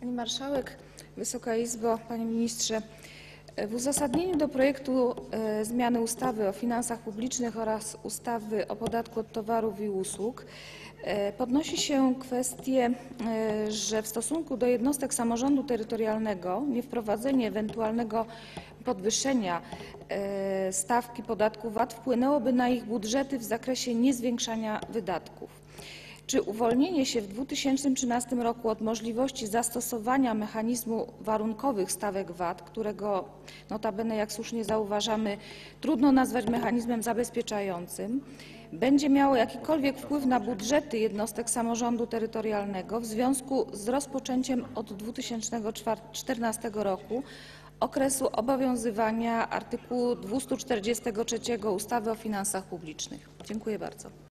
Pani Marszałek, Wysoka Izbo, Panie Ministrze! W uzasadnieniu do projektu zmiany ustawy o finansach publicznych oraz ustawy o podatku od towarów i usług podnosi się kwestię, że w stosunku do jednostek samorządu terytorialnego niewprowadzenie ewentualnego podwyższenia stawki podatku VAT wpłynęłoby na ich budżety w zakresie niezwiększania wydatków. Czy uwolnienie się w 2013 roku od możliwości zastosowania mechanizmu warunkowych stawek VAT, którego notabene, jak słusznie zauważamy, trudno nazwać mechanizmem zabezpieczającym, będzie miało jakikolwiek wpływ na budżety jednostek samorządu terytorialnego w związku z rozpoczęciem od 2014 roku okresu obowiązywania artykułu 243 ustawy o finansach publicznych? Dziękuję bardzo.